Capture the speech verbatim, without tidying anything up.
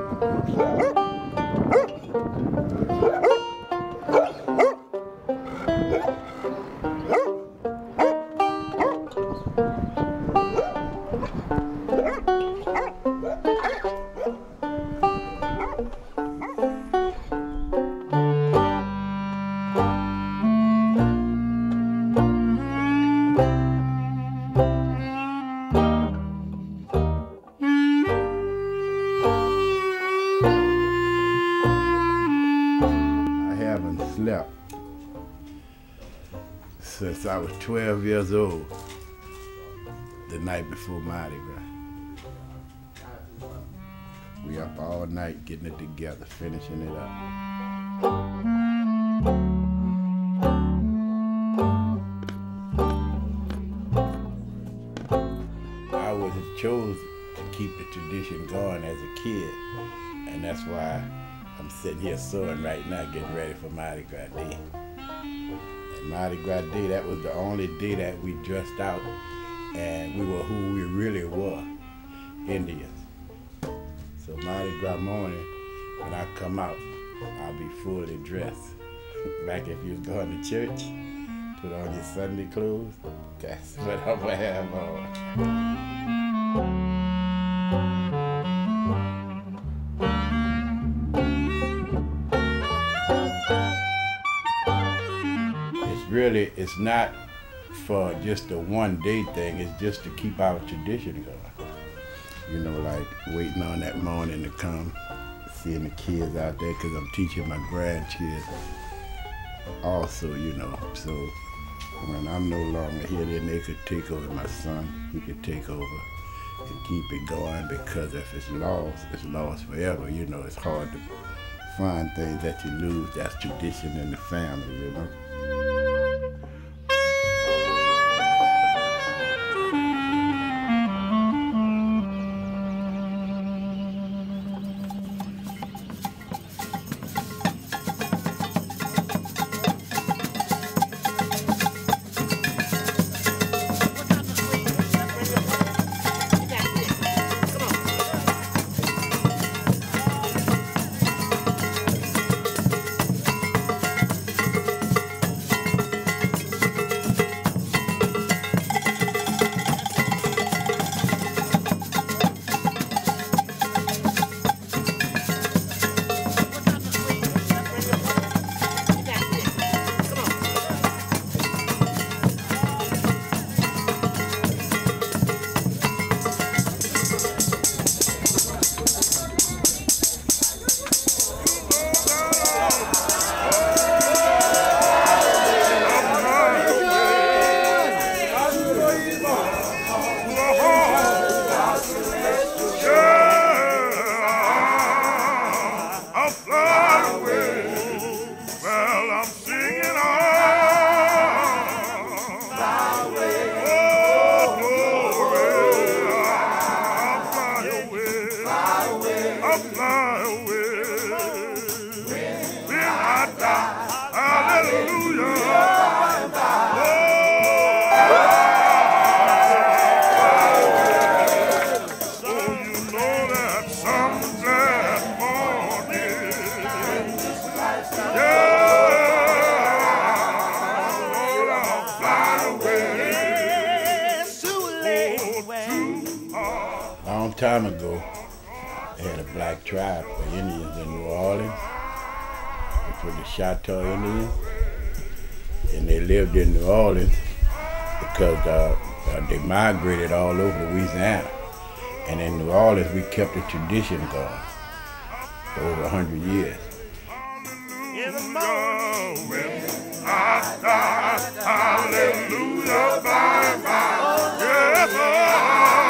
Since I was twelve years old, the night before Mardi Gras. We up all night getting it together, finishing it up. I was chosen to keep the tradition going as a kid, and that's why I'm sitting here sewing right now, getting ready for Mardi Gras Day. Mardi Gras Day, that was the only day that we dressed out and we were who we really were, Indians. So Mardi Gras morning, when I come out, I'll be fully dressed. Like if you was going to church, put on your Sunday clothes, that's what I'm gonna have on. Really, it's not for just a one day thing, it's just to keep our tradition going. You know, like waiting on that morning to come, seeing the kids out there, because I'm teaching my grandkids also, you know. So when I'm no longer here, then they could take over. My son, he could take over and keep it going, because if it's lost, it's lost forever. You know, it's hard to find things that you lose. That's tradition in the family, you know. Long time ago, they had a black tribe of Indians in New Orleans, which were the Chateau Indians, and they lived in New Orleans because uh, uh, they migrated all over Louisiana. And in New Orleans, we kept the tradition going for over a hundred years. In the morning, I start, hallelujah, bye bye, yes,